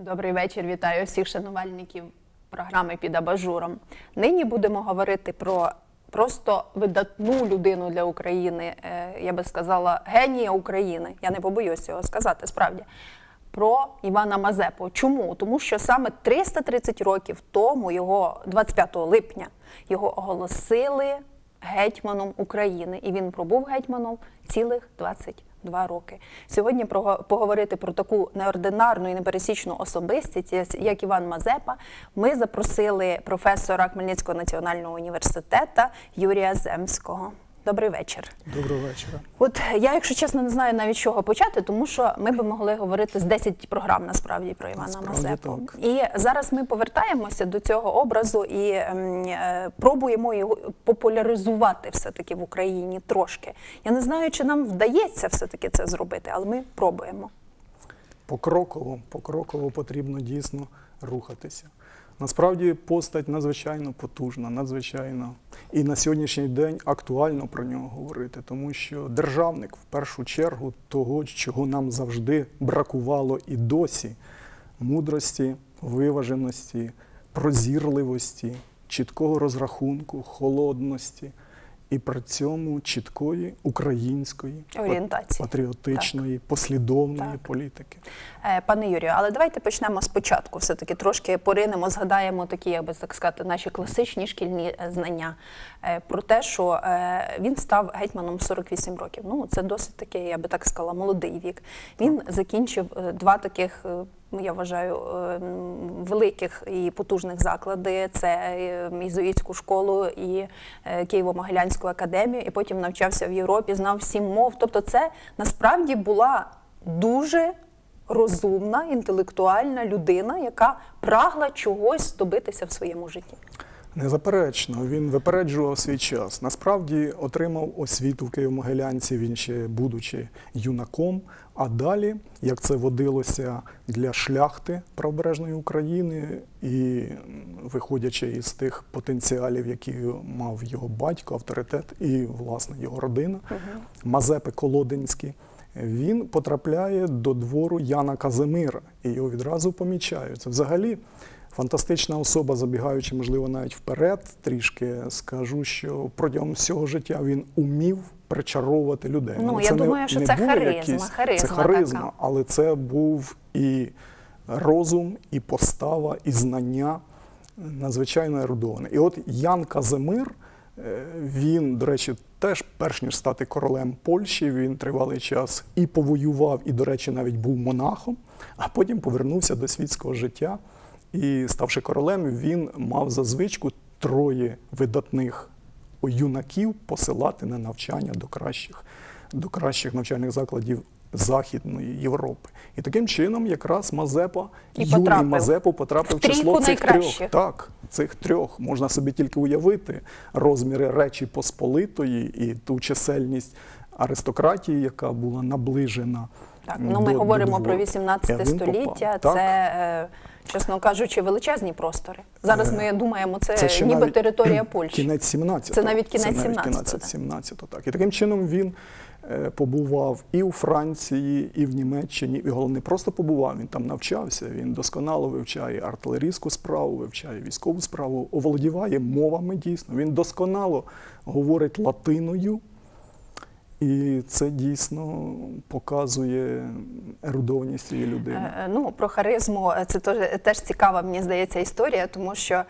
Добрий вечір, вітаю всіх шанувальників програми «Під абажуром». Нині будемо говорити про просто видатну людину для України, я би сказала, генія України, я не побоюсь цього сказати, справді, про Івана Мазепу. Чому? Тому що саме 330 років тому, 25 липня, його оголосили гетьманом України, і він пробув гетьманом цілих 22 роки. Сьогодні поговорити про таку неординарну і непересічну особистість, як Іван Мазепа, ми запросили професора Хмельницького національного університету Юрія Земського. Добрий вечір. Доброго вечора. От я, якщо чесно, не знаю навіть з чого почати, тому що ми би могли говорити з 10 програм, насправді, про Івана Мазепу. Так. І зараз ми повертаємося до цього образу і пробуємо його популяризувати все-таки в Україні трошки. Я не знаю, чи нам вдається все-таки це зробити, але ми пробуємо. Покроково потрібно дійсно рухатися. Насправді постать надзвичайно потужна, надзвичайно. І на сьогоднішній день актуально про нього говорити, тому що державник, в першу чергу, того, чого нам завжди бракувало і досі – мудрості, виваженості, прозірливості, чіткого розрахунку, холодності і при цьому чіткої української, орієнтації, патріотичної, послідовної політики. Пане Юрію, але давайте почнемо спочатку, все-таки трошки поринемо, згадаємо такі, як би так сказати, наші класичні шкільні знання про те, що він став гетьманом в 48 років. Ну, це досить таки, я би так сказала, молодий вік. Він закінчив два таких, я вважаю, великих і потужних заклади. Це єзуїтську школу і Києво-Могилянську академію, і потім навчався в Європі, знав 7 мов. Тобто це насправді була дуже розумна, інтелектуальна людина, яка прагла чогось добитися в своєму житті. Незаперечно, він випереджував свій час. Насправді отримав освіту в Києво-Могилянці, він ще будучи юнаком, а далі, як це водилося для шляхти правобережної України і виходячи із тих потенціалів, які мав його батько, авторитет і, власне, його родина, Мазепи Колодинські, він потрапляє до двору Яна Казимира, і його відразу помічають. Це взагалі фантастична особа, забігаючи, можливо, навіть вперед, трішки скажу, що протягом всього життя він умів причаровувати людей. Ну, я думаю, що це харизма. Це харизма, але це був і розум, і постава, і знання надзвичайно ерудовані. І от Ян Казимир, він, до речі, теж, перш ніж стати королем Польщі, він тривалий час і повоював, і, до речі, навіть був монахом, а потім повернувся до світського життя. І, ставши королем, він мав за звичку 3 видатних юнаків посилати на навчання до кращих навчальних закладів Західної Європи. І таким чином якраз юний Мазепа потрапив в число цих 3. Так, цих 3. Можна собі тільки уявити розміри Речі Посполитої і ту чисельність аристократії, яка була наближена. Так, ну ми говоримо про 18 століття, це, чесно кажучи, величезні простори. Зараз ми думаємо, це ніби територія Польщі. Кінець 17-го. Це навіть кінець 17-го. Так. І таким чином він побував і у Франції, і в Німеччині, і головне, просто побував, він там навчався, він досконало вивчає артилерійську справу, вивчає військову справу, оволодіває мовами дійсно, він досконало говорить латиною, і це дісно показує ерудованість цієї людини. Ну, про харизму це теж цікава, мені здається, історія, тому що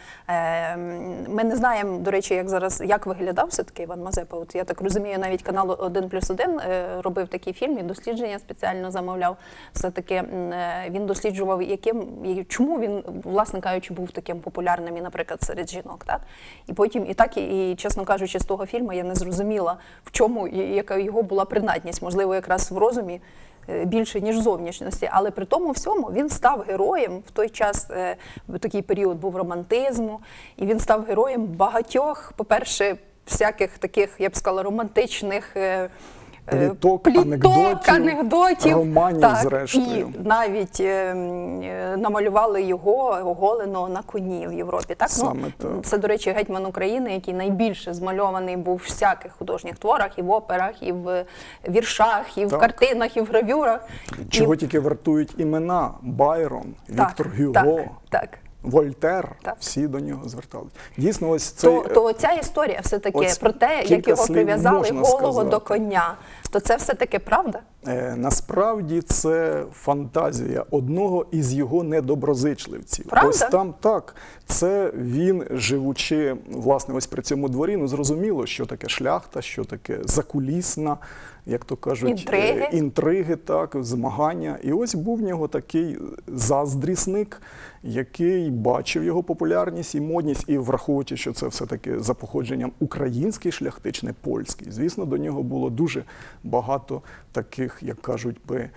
ми не знаємо, до речі, як виглядав все-таки Іван Мазепа. От я так розумію, навіть канал 1+1 робив такий фільм і дослідження спеціально замовляв. Все-таки він досліджував, чому він, власне кажучи, був таким популярним, і, наприклад, серед жінок. Так? І потім, і чесно кажучи, з того фільму я не зрозуміла, в чому, яка його була принадність, можливо, якраз в розумі більше, ніж в зовнішності. Але при тому всьому він став героєм, в той час, в такий період був романтизму, і він став героєм багатьох, по-перше, всяких таких, я б сказала, романтичних пліток, анекдотів, романів, так, зрештою. І навіть намалювали його оголеного на коні в Європі. Так? Саме так. Це, до речі, гетьман України, який найбільше змальований був в всяких художніх творах, і в операх, і в віршах, і в Так. картинах, і в гравюрах. Чого тільки вартують імена: Байрон, Віктор Гюго, Так. Вольтер, Так. всі до нього звертались. Дійсно, ось цей... То ця історія все-таки ось про те, як кілька його слів прив'язали можна голого сказати. до коня, то це все-таки правда? Насправді це фантазія одного із його недоброзичливців. Правда? Ось там так. Це він, живучи, власне, ось при цьому дворі, ну зрозуміло, що таке шляхта, що таке закулісна, як то кажуть, інтриги, так, змагання. І ось був в нього такий заздрісник, який бачив його популярність і модність, і враховуючи, що це все-таки за походженням український шляхтич, не польський, звісно, до нього було дуже багато таких, як кажуть би,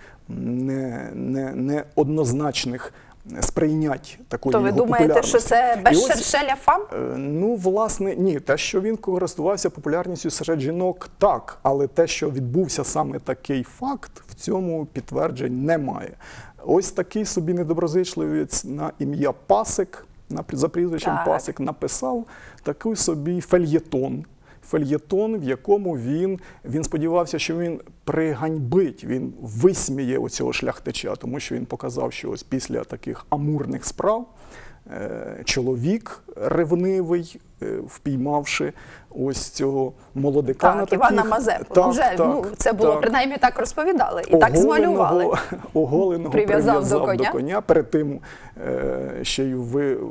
неоднозначних сприйнять такої То ви його думаєте, популярності. що це без шершеля фам? Ну, власне, ні. Те, що він користувався популярністю серед жінок, так. Але те, що відбувся саме такий факт, в цьому підтверджень немає. Ось такий собі недоброзичливець на ім'я Пасик, за прізвищем Так. Пасик, написав такий собі фельєтон. Фельєтон, в якому він сподівався, що він приганьбить, він висміє оцього шляхтича, тому що він показав, що ось після таких амурних справ чоловік ревнивий, впіймавши ось цього молодика Так, на таких... Івана Мазепу. Це було, принаймні так розповідали і так змалювали. Оголеного Прив'язав до коня. Перед тим ще й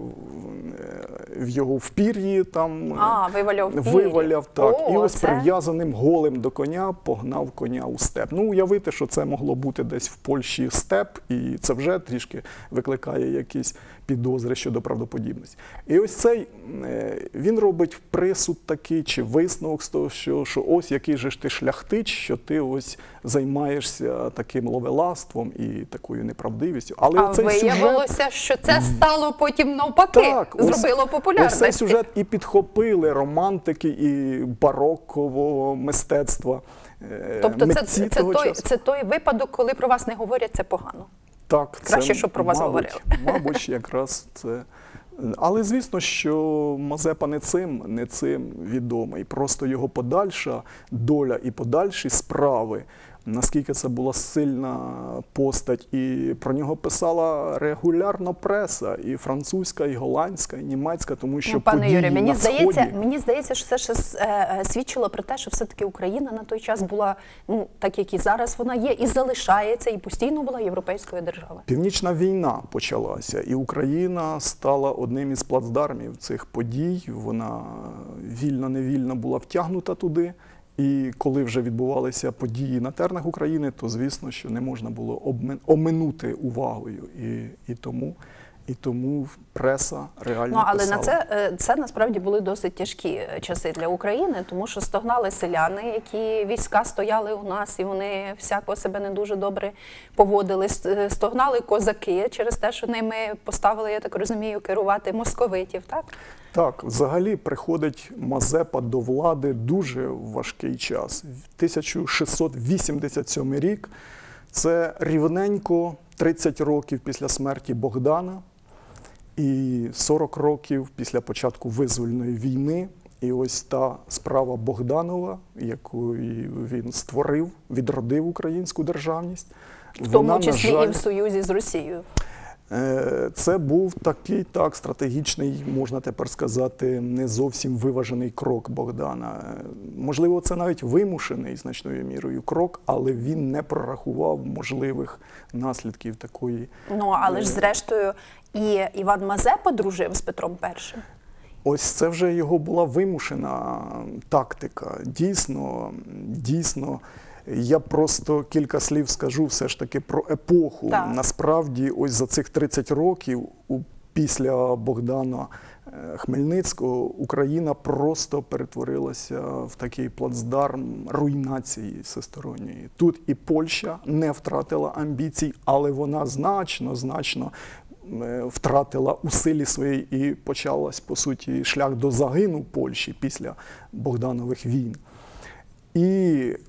в його впір'ї там виваляв, так. І ось прив'язаним голим до коня погнав коня у степ. Ну, уявити, що це могло бути десь в Польщі степ, і це вже трішки викликає якісь підозри щодо правдоподібності. І ось цей, він робить присуд такий, чи висновок з того, що ось який же ж ти шляхтич, що ти ось займаєшся таким ловелаством і такою неправдивістю. Але виявилося, що це стало потім навпаки, зробило популярність. Ось цей сюжет і підхопили романтики, і барокового мистецтва. Тобто це той випадок, коли про вас не говорять, це погано? Так, краще, щоб про вас говорили. Мабуть, якраз це. Але звісно, що Мазепа не цим відомий. Просто його подальша доля і подальші справи, наскільки це була сильна постать, і про нього писала регулярно преса, і французька, і голландська, і німецька, тому що пане Юрію, мені здається, що це ще свідчило про те, що все-таки Україна на той час була, ну, так як і зараз вона є, і залишається, і постійно була європейською державою. Північна війна почалася, і Україна стала одним із плацдармів цих подій. Вона вільно-невільно була втягнута туди. І коли вже відбувалися події на теренах України, то, звісно, що не можна було оминути увагою. І тому преса реально але писала. це насправді були досить тяжкі часи для України, тому що стогнали селяни, які війська стояли у нас, і вони всяко себе не дуже добре поводили. Стогнали козаки через те, що ними поставили, я так розумію, керувати московитів, так? Так, взагалі приходить Мазепа до влади дуже важкий час. 1687 рік – це рівненько 30 років після смерті Богдана і 40 років після початку визвольної війни. І ось та справа Богданова, яку він створив, відродив українську державність. В тому числі і в союзі з Росією. Це був такий стратегічний, можна тепер сказати, не зовсім виважений крок Богдана. Можливо, це навіть вимушений значною мірою крок, але він не прорахував можливих наслідків такої. Але ж зрештою і Іван Мазепа дружив з Петром І. Ось це вже його була вимушена тактика. Дійсно. Я просто кілька слів скажу все ж таки про епоху. Так. Насправді, ось за цих 30 років після Богдана Хмельницького Україна просто перетворилася в такий плацдарм руйнації всесторонньої. Тут і Польща не втратила амбіцій, але вона значно втратила у силі своїй і почалась, по суті, шлях до загину Польщі після Богданових війн. І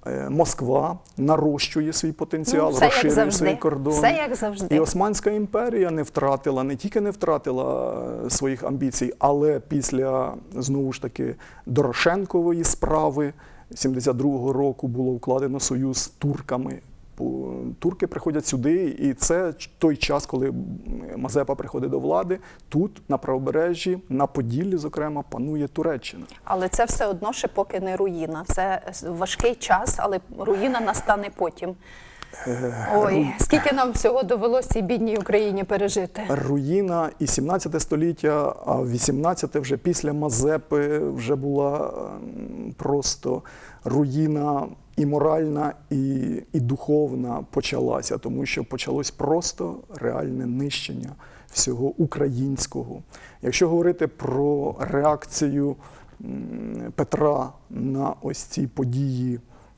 Москва нарощує свій потенціал, все як розширює завжди. свої кордони. Все як завжди. І Османська імперія не тільки не втратила своїх амбіцій, але після, знову ж таки, Дорошенкової справи 72-го року було укладено союз з турками. Турки приходять сюди, і це той час, коли Мазепа приходить до влади. Тут, на правобережжі, на Поділлі, зокрема, панує Туреччина. Але це все одно ще поки не руїна. Це важкий час, але руїна настане потім. Ой, скільки нам всього довелося цій бідній Україні пережити. Руїна і 17 століття, а 18 вже після Мазепи вже була просто руїна і моральна, і духовна почалася, тому що почалось просто реальне нищення всього українського. Якщо говорити про реакцію Петра на ось ці події,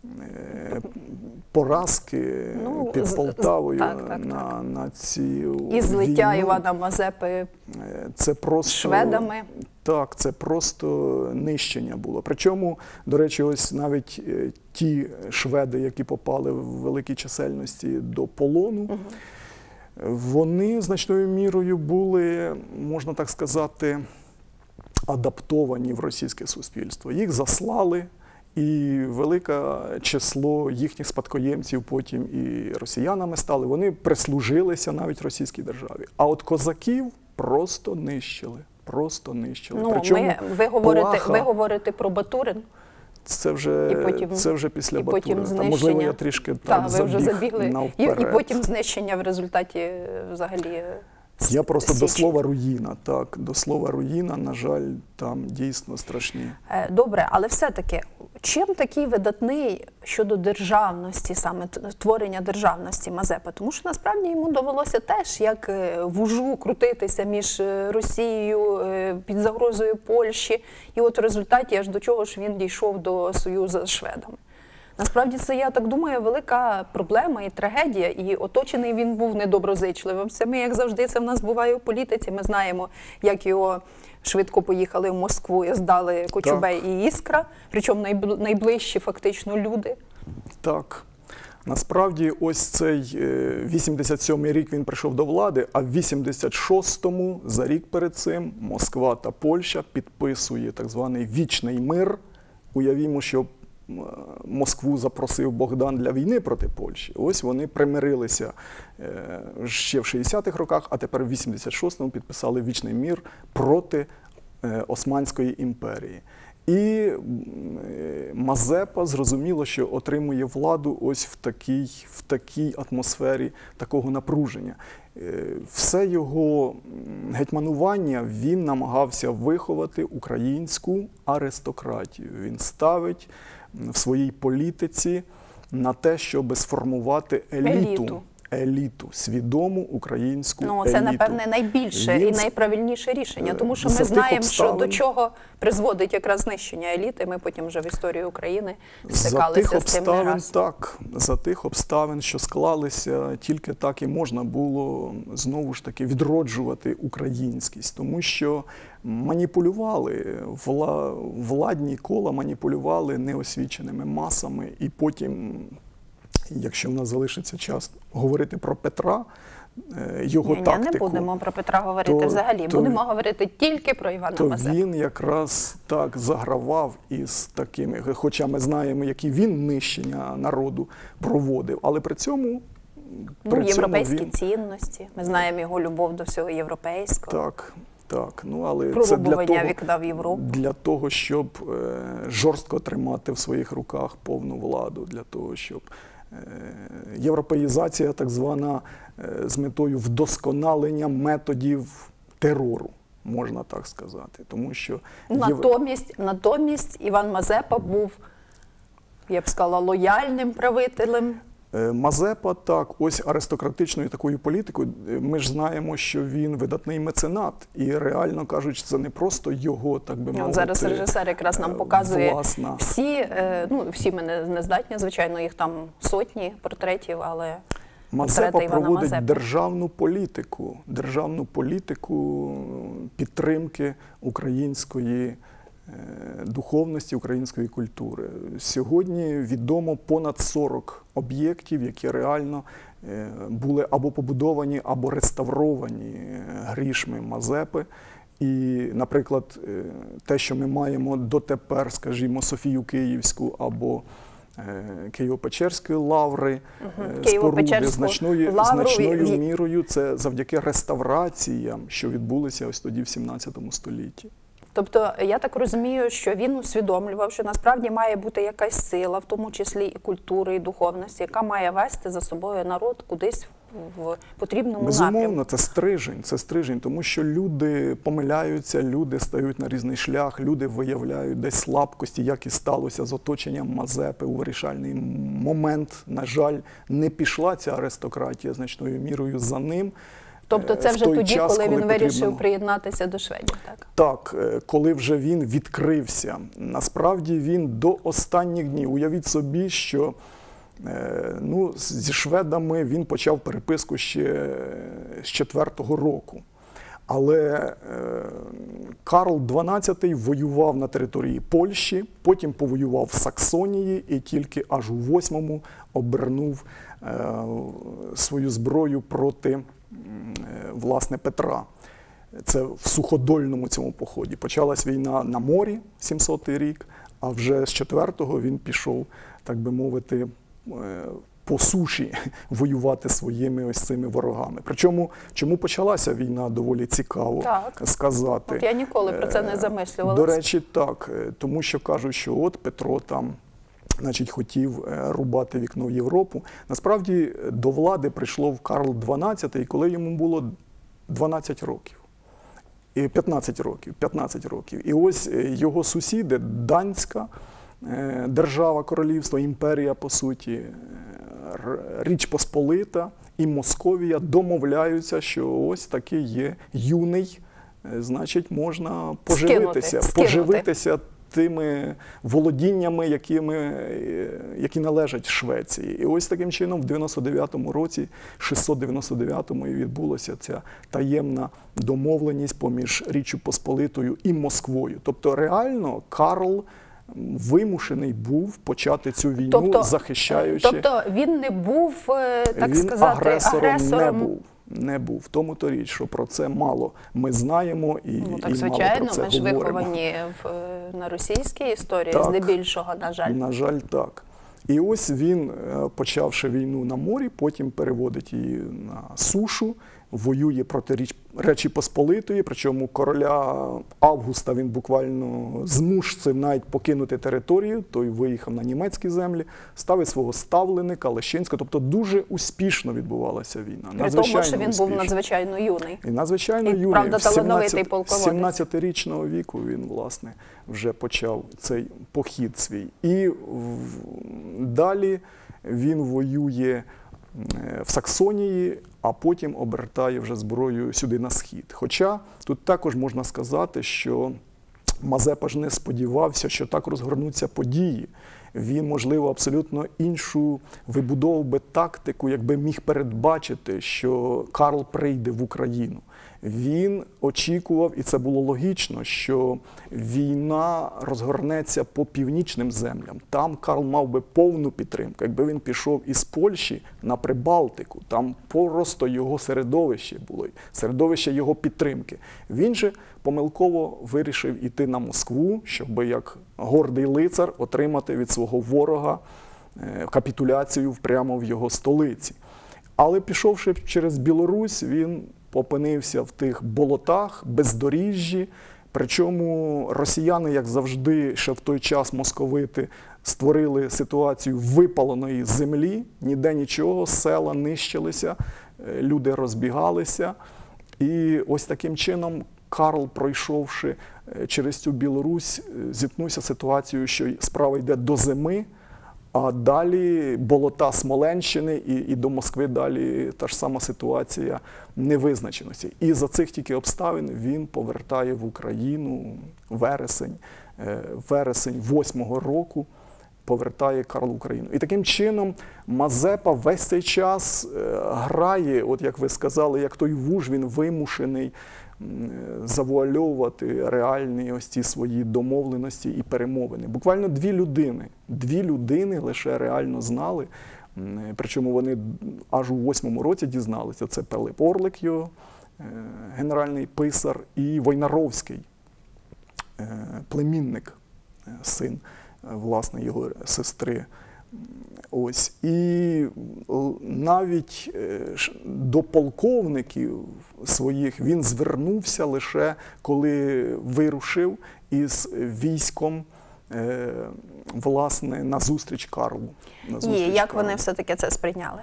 поразки під Полтавою на ці і злиття війну, Івана Мазепи це просто шведами. Так, це просто нищення було. Причому, до речі, ось навіть ті шведи, які попали в великій чисельності до полону, вони значною мірою були, можна так сказати, адаптовані в російське суспільство. Їх заслали, і велике число їхніх спадкоємців потім і росіянами стали. Вони прислужилися навіть російській державі. А от козаків просто нищили. Просто нищили. Ну, Причому ви говорите про Батурин? Це вже після Батурина. Потім знищення. Можливо, я трішки ви вже забігли. навперед. І потім знищення в результаті взагалі Я просто Січі. до слова руїна, так, до слова руїна, на жаль, там дійсно страшні. Добре, але все-таки, чим такий видатний щодо державності, саме творення державності Мазепа? Тому що насправді йому довелося теж, як вужу, крутитися між Росією, під загрозою Польщі, і от в результаті аж до чого ж він дійшов до союзу з шведами. Насправді це, я так думаю, велика проблема і трагедія, і оточений він був недоброзичливим. Це ми, як завжди, це в нас буває у політиці. Ми знаємо, як його швидко поїхали в Москву і здали Кочубей і Іскра, причому найближчі фактично люди. Так. Насправді, ось цей 87-й рік він прийшов до влади, а в 86-му, за рік перед цим, Москва та Польща підписує так званий «Вічний мир». Уявімо, що Москву запросив Богдан для війни проти Польщі. Ось вони примирилися ще в 60-х роках, а тепер в 86-му підписали «Вічний мир» проти Османської імперії. І Мазепа зрозуміло, що отримує владу ось в такій атмосфері такого напруження. Все його гетьманування він намагався виховати українську аристократію. Він ставить в своїй політиці на те, щоб сформувати еліту, свідому українську еліту. Це, напевне, найбільше і найправильніше рішення, тому що ми знаємо, що до чого призводить якраз знищення еліти. Ми потім вже в історії України стикалися з цим не раз. За тих обставин, що склалися, тільки так і можна було знову ж таки відроджувати українськість, тому що маніпулювали, владні кола маніпулювали неосвіченими масами, і потім, якщо в нас залишиться час говорити про Петра, його тактику. Не будемо про Петра говорити взагалі, будемо говорити тільки про Івана Мазепу. Він якраз так загравав із такими, хоча ми знаємо, які він нищення народу проводив, але при цьому європейські цінності, ми знаємо його любов до всього європейського. Так, але це вікна в Європу. Для того, щоб жорстко тримати в своїх руках повну владу, для того, щоб європеїзація так звана з метою вдосконалення методів терору, можна так сказати. Тому що натомість Іван Мазепа був, я б сказала, лояльним правителем. Мазепа, так, ось аристократичною такою політикою, ми ж знаємо, що він видатний меценат, і реально кажучи, це не просто його, так би мовити, зараз режисер якраз нам показує всі ми не здатні, звичайно, їх там сотні портретів, але Мазепа проводить державну політику підтримки української духовності, української культури. Сьогодні відомо понад 40 об'єктів, які реально були або побудовані, або реставровані грішми Мазепи. І, наприклад, те, що ми маємо дотепер, скажімо, Софію Київську або Києво-Печерської лаври, споруди значною мірою, це завдяки реставраціям, що відбулися ось тоді в 17 столітті. Тобто, я так розумію, що він усвідомлював, що насправді має бути якась сила, в тому числі і культури, і духовності, яка має вести за собою народ кудись в потрібному напрямку. Безумовно, це стрижень, тому що люди помиляються, люди стають на різний шлях, люди виявляють десь слабкості, як і сталося з оточенням Мазепи у вирішальний момент. На жаль, не пішла ця аристократія значною мірою за ним. Тобто це вже тоді, коли він вирішив приєднатися до шведів, так? Так, коли вже він відкрився. Насправді він до останніх днів. Уявіть собі, що зі шведами він почав переписку ще з 4-го року. Але Карл XII воював на території Польщі, потім повоював в Саксонії і тільки аж у 8-му обернув свою зброю проти власне Петра. Це в суходольному цьому поході. Почалась війна на морі, 700-й рік, а вже з 4-го він пішов, так би мовити, по суші воювати своїми ось цими ворогами. Причому, чому почалася війна, доволі цікаво сказати. От я ніколи про це не замислювалася. До речі, так, тому що кажуть, що от Петро там хотів рубати вікно в Європу. Насправді до влади прийшло Карл XII, коли йому було 12 років. 15 років. І ось його сусіди, Данська держава, королівство, імперія, по суті, Річ Посполита і Московія домовляються, що ось такий є юний, значить, можна поживитися тими володіннями, які належать Швеції. І ось таким чином в 99-му році, 699-му, і відбулася ця таємна домовленість поміж Річчю Посполитою і Москвою. Тобто реально Карл вимушений був почати цю війну, захищаючи. Тобто він не був, так сказати, агресором? Не був. В тому-то річ, що про це мало ми знаємо і мало про це говоримо. Звичайно, ми ж виховані на російській історії, так, здебільшого, на жаль. На жаль, так. І ось він, почавши війну на морі, потім переводить її на сушу, воює проти Речі Посполитої, причому короля Августа він буквально змусив навіть покинути територію, той виїхав на німецькі землі, ставить свого ставленика Лещинського, тобто дуже успішно відбувалася війна. При тому, що він був надзвичайно юний. І надзвичайно юний. Правда, талановитий полководець. 17-річного віку він, власне, вже почав цей похід свій. І далі він воює в Саксонії, а потім обертає вже зброю сюди на схід. Хоча тут також можна сказати, що Мазепа ж не сподівався, що так розгорнуться події. Він, можливо, абсолютно іншу вибудовував би тактику, якби міг передбачити, що Карл прийде в Україну. Він очікував, і це було логічно, що війна розгорнеться по північним землям. Там Карл мав би повну підтримку. Якби він пішов із Польщі на Прибалтику, там просто його середовище було, середовище його підтримки. Він же помилково вирішив іти на Москву, щоб як гордий лицар отримати від свого ворога капітуляцію прямо в його столиці. Але пішовши через Білорусь, він опинився в тих болотах, бездоріжжі. Причому росіяни, як завжди, ще в той час московити, створили ситуацію випаленої землі, ніде нічого, села нищилися, люди розбігалися. І ось таким чином Карл, пройшовши через цю Білорусь, зіткнувся з ситуацією, що справа йде до зими, а далі болота Смоленщини і до Москви далі та ж сама ситуація невизначеності. І за цих тільки обставин він повертає в Україну вересень 8-го року, повертає Карл Україну. І таким чином Мазепа весь цей час грає, от як ви сказали, як той вуж, він вимушений завуальовувати реальні ось ці свої домовленості і перемовини. Буквально дві людини лише реально знали, причому вони аж у 8-му році дізналися. Це Пилип Орлик, його генеральний писар, і Войнаровський, племінник, син, власне, його сестри. Ось. І навіть до полковників своїх він звернувся лише коли вирушив із військом, власне, на зустріч Карлу. І як вони все-таки це сприйняли?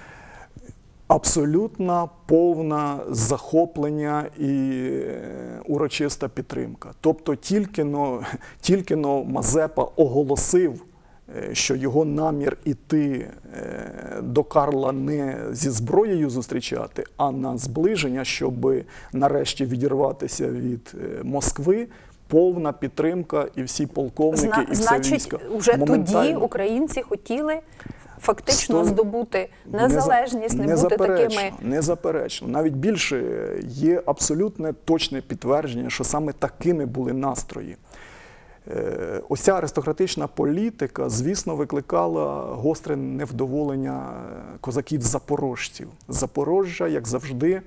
Абсолютно повне захоплення і урочиста підтримка. Тобто тільки-но Мазепа оголосив, що його намір іти до Карла не зі зброєю зустрічати, а на зближення, щоб нарешті відірватися від Москви, повна підтримка, і всі полковники, і все військо. Значить, вже тоді українці хотіли фактично здобути незалежність, не бути такими... Незаперечно. Навіть більше, є абсолютне точне підтвердження, що саме такими були настрої. Ось ця аристократична політика, звісно, викликала гостре невдоволення козаків-запорожців. Запорожжя, як завжди,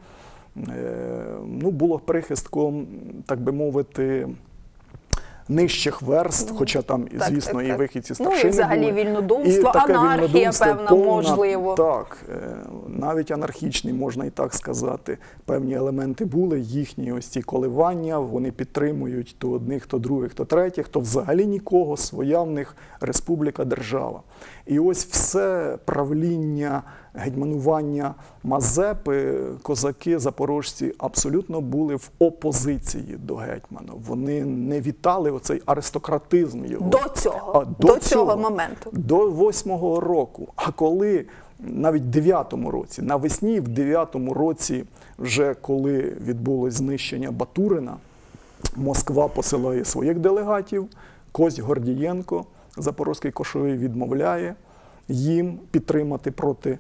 було прихистком, так би мовити, нижчих верств, хоча там, звісно, і вихідці старшини були. І взагалі вільнодумство, анархія, певна, можливо. Так, навіть анархічний, можна і так сказати, певні елементи були, їхні ось ці коливання, вони підтримують то одних, то других, то третіх, то взагалі нікого, своя в них республіка, держава. І ось все правління, гетьманування Мазепи, козаки, запорожці абсолютно були в опозиції до гетьмана. Вони не вітали оцей аристократизм його. До цього моменту. До 8-го року. А коли навіть в 9-му році, навесні в 9-му році, вже коли відбулось знищення Батурина, Москва посилає своїх делегатів, Кость Гордієнко, запорозький кошовий, відмовляє їм підтримати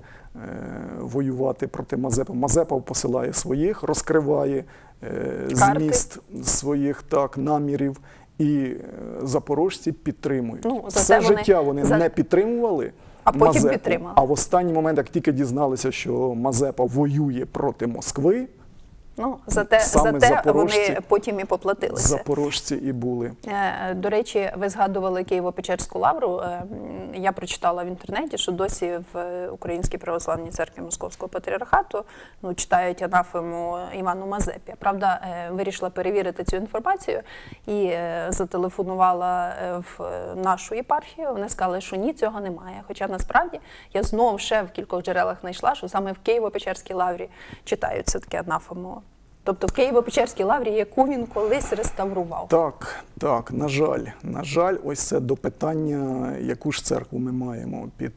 воювати проти Мазепи. Мазепа посилає своїх, розкриває зміст своїх намірів, і запорожці підтримують. Все життя вони не підтримували потім підтримали. А в останній момент, як тільки дізналися, що Мазепа воює проти Москви, зате вони потім і поплатилися. Запорожці і були. До речі, ви згадували Києво-Печерську лавру. Я прочитала в інтернеті, що досі в Українській православній церкві Московського патріархату читають анафему Івану Мазепі. Правда, вирішила перевірити цю інформацію і зателефонувала в нашу єпархію. Вони сказали, що ні, цього немає. Хоча насправді я знову ще в кількох джерелах знайшла, що саме в Києво-Печерській лаврі читають все-таки анафему. Тобто в Києво-Печерській лаврі, яку він колись реставрував. Так, на жаль, ось це до питання, яку ж церкву ми маємо під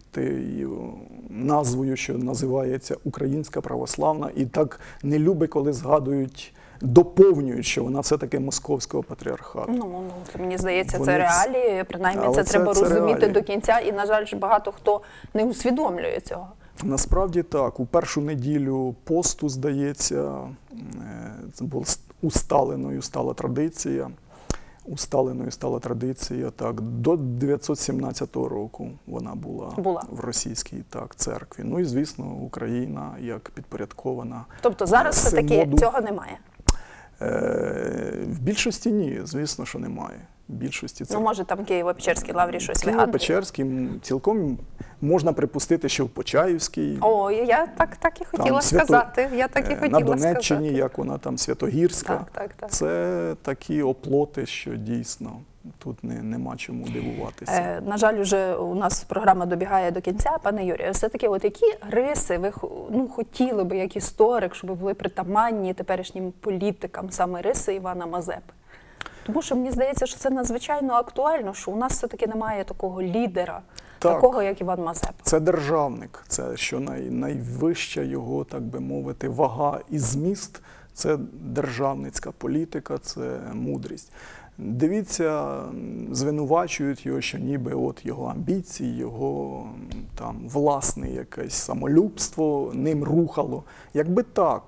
назвою, що називається Українська православна, і так не любить, коли згадують, доповнюють, що вона все-таки Московського патріархату. Мені здається, це реалії, принаймні це треба розуміти до кінця, і, на жаль, багато хто не усвідомлює цього. Насправді так. У першу неділю посту, здається, це була усталеною стала традиція. Так, до 917 року вона була в російській церкві. Ну і, звісно, Україна як підпорядкована. Тобто зараз все-таки цього немає? В більшості ні, звісно, що немає. Може там Києво-Печерській лаврі щось вигадує? Києво-Печерській цілком можна припустити, що в Почаївській. Я так і хотіла сказати. На Донеччині, як вона там, Святогірська. Так. Це такі оплоти, що дійсно тут нема чому дивуватися. На жаль, вже у нас програма добігає до кінця. Пане Юрію, все-таки які риси ви хотіли би, як історик, щоб були притаманні теперішнім політикам, саме риси Івана Мазепи? Тому що мені здається, що це надзвичайно актуально, що у нас все-таки немає такого лідера, такого, як Іван Мазепа. Це державник, це що найвища його, так би мовити, вага і зміст – це державницька політика, це мудрість. Дивіться, звинувачують його, що ніби його амбіції, його власне якесь самолюбство ним рухало. Якби так,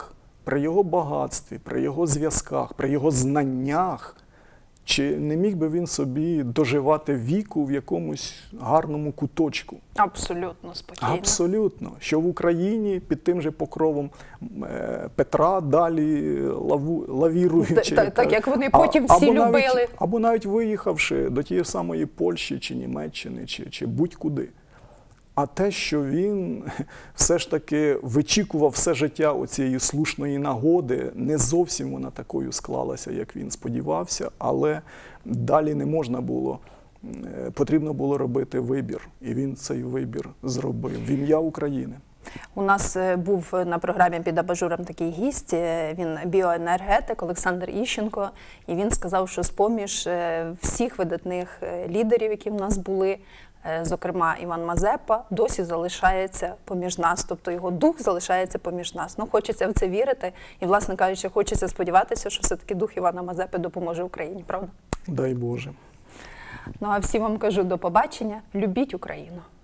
при його багатстві, при його зв'язках, при його знаннях, чи не міг би він собі доживати віку в якомусь гарному куточку? Абсолютно спокійно. Абсолютно. Що в Україні під тим же покровом Петра далі лавіруючи. Так, як вони потім всі любили. Або навіть виїхавши до тієї самої Польщі чи Німеччини, чи будь-куди. А те, що він все ж таки вичікував все життя оцієї слушної нагоди, не зовсім вона такою склалася, як він сподівався, але далі не можна було, потрібно було робити вибір. І він цей вибір зробив в ім'я України. У нас був на програмі «Під абажуром» такий гість, він біоенергетик Олександр Іщенко, і він сказав, що з-поміж всіх видатних лідерів, які в нас були, зокрема Іван Мазепа, досі залишається поміж нас, тобто його дух залишається поміж нас. Ну, хочеться в це вірити і, власне кажучи, хочеться сподіватися, що все-таки дух Івана Мазепи допоможе Україні, правда? Дай Боже. Ну, а всім вам кажу до побачення, любіть Україну.